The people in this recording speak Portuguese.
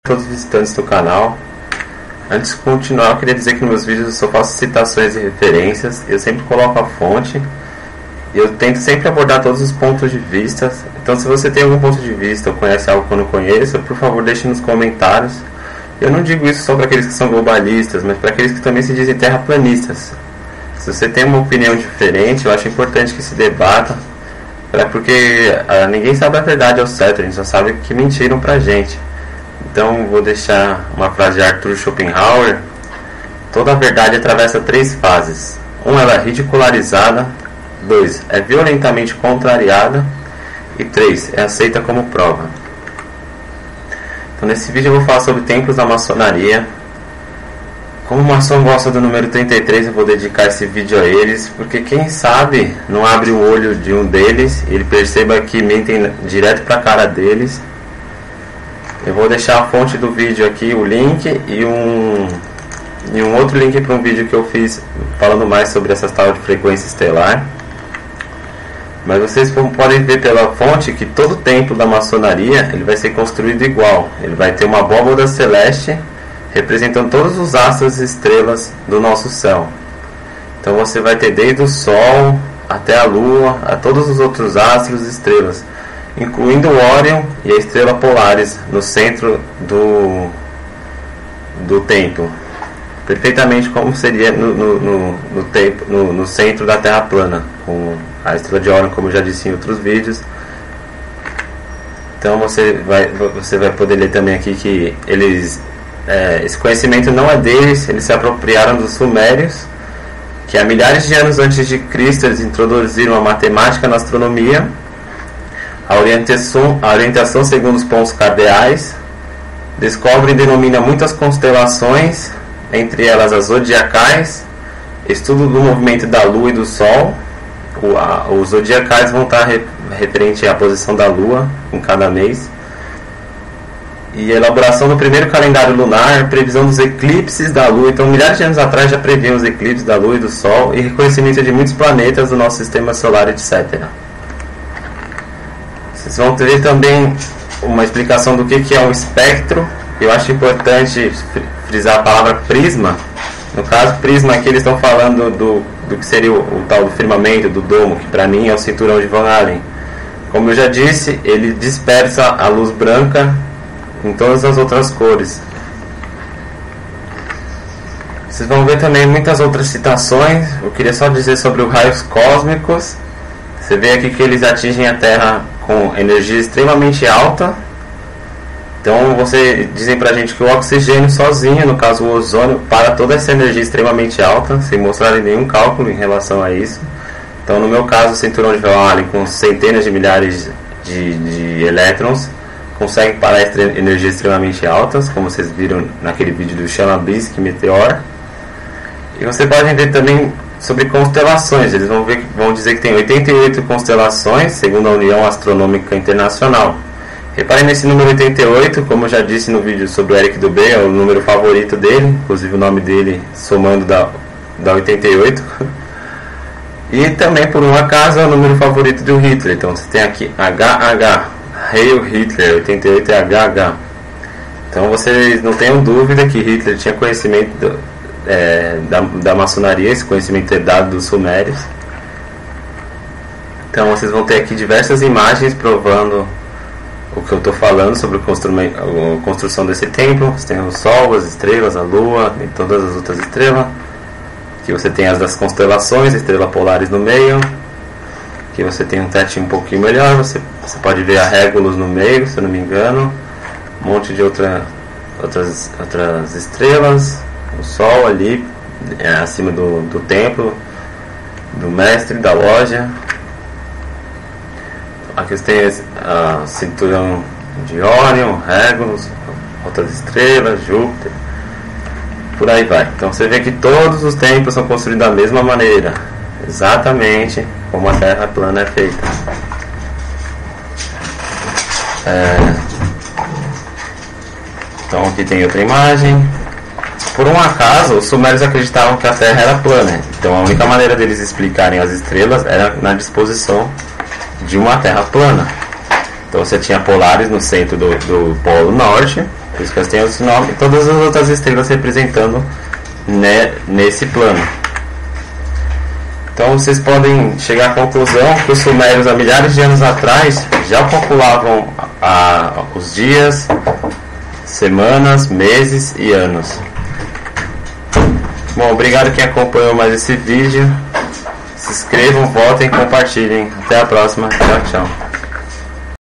todos os visitantes do canal. Antes de continuar, eu queria dizer que nos meus vídeos eu só faço citações e referências, eu sempre coloco a fonte e eu tento sempre abordar todos os pontos de vista. Então, se você tem algum ponto de vista ou conhece algo que eu não conheço, por favor, deixe nos comentários. Eu não digo isso só para aqueles que são globalistas, mas para aqueles que também se dizem terraplanistas. Se você tem uma opinião diferente, eu acho importante que se debata, porque ninguém sabe a verdade ao certo, a gente só sabe que mentiram pra gente. Então vou deixar uma frase de Arthur Schopenhauer: toda a verdade atravessa 3 fases. 1, ela é ridicularizada. 2, é violentamente contrariada. E 3, é aceita como prova. Então nesse vídeo eu vou falar sobre templos da maçonaria. Como o maçom gosta do número 33, eu vou dedicar esse vídeo a eles, porque quem sabe não abre o olho de um deles e ele perceba que mentem direto para a cara deles. Eu vou deixar a fonte do vídeo aqui, o link, e um outro link para um vídeo que eu fiz falando mais sobre essa tal de frequência estelar. Mas vocês podem ver pela fonte que todo templo da maçonaria ele vai ser construído igual. Ele vai ter uma abóbada celeste representando todos os astros e estrelas do nosso céu. Então você vai ter desde o Sol até a Lua, a todos os outros astros e estrelas, incluindo o Órion e a estrela Polaris no centro do templo, perfeitamente como seria no centro da Terra plana, com a estrela de Órion, como eu já disse em outros vídeos. Então você vai poder ler também aqui que esse conhecimento não é deles, eles se apropriaram dos sumérios, que há milhares de anos antes de Cristo eles introduziram a matemática na astronomia, a orientação segundo os pontos cardeais, descobre e denomina muitas constelações, entre elas as zodiacais, estudo do movimento da Lua e do Sol. Os zodiacais vão estar referente à posição da Lua em cada mês, e a elaboração do primeiro calendário lunar, previsão dos eclipses da Lua. Então milhares de anos atrás já previam os eclipses da Lua e do Sol, e reconhecimento de muitos planetas do nosso sistema solar, etc. Vocês vão ter também uma explicação do que é um espectro. Eu acho importante frisar a palavra prisma. No caso, prisma aqui eles estão falando do que seria o tal do firmamento, do domo, que para mim é o cinturão de Van Allen. Como eu já disse, ele dispersa a luz branca em todas as outras cores. Vocês vão ver também muitas outras citações. Eu queria só dizer sobre os raios cósmicos. Você vê aqui que eles atingem a Terra com energia extremamente alta. Então dizem pra gente que o oxigênio sozinho, no caso o ozônio, para toda essa energia extremamente alta, sem mostrarem nenhum cálculo em relação a isso. Então no meu caso o cinturão de Van Allen, com centenas de milhares de elétrons, consegue parar energias extremamente altas, como vocês viram naquele vídeo do Chelyabinsk Meteor. E você pode ver também sobre constelações. Eles vão dizer que tem 88 constelações, segundo a União Astronômica Internacional. Reparem nesse número 88, como eu já disse no vídeo sobre o Eric Dubé, é o número favorito dele, inclusive o nome dele somando dá 88. E também, por um acaso, é o número favorito do Hitler. Então você tem aqui HH, Heil Hitler, 88 é HH. Então vocês não tenham dúvida que Hitler tinha conhecimento da maçonaria, esse conhecimento herdado dos sumérios. Então vocês vão ter aqui diversas imagens provando o que eu estou falando sobre a construção desse templo. Você tem o Sol, as estrelas, a Lua e todas as outras estrelas. Aqui você tem as das constelações, estrela Polaris no meio. Aqui você tem um teto um pouquinho melhor. Você pode ver a Regulus no meio, se eu não me engano. Um monte de outras estrelas. O Sol ali acima do templo, do mestre, da loja. Aqui você tem a cinturão de Órion, Regulus, outras estrelas, Júpiter, por aí vai. Então você vê que todos os templos são construídos da mesma maneira, exatamente como a Terra plana é feita. Então aqui tem outra imagem. Por um acaso, os sumérios acreditavam que a Terra era plana. Então a única maneira deles explicarem as estrelas era na disposição de uma Terra plana. Então você tinha Polaris no centro do Polo Norte, Por isso que elas têm esse nome, e todas as outras estrelas representando, né, nesse plano. Então vocês podem chegar à conclusão que os sumérios, há milhares de anos atrás, já calculavam os dias, semanas, meses e anos. Bom, obrigado quem acompanhou mais esse vídeo. Se inscrevam, votem e compartilhem. Até a próxima. Tchau, tchau.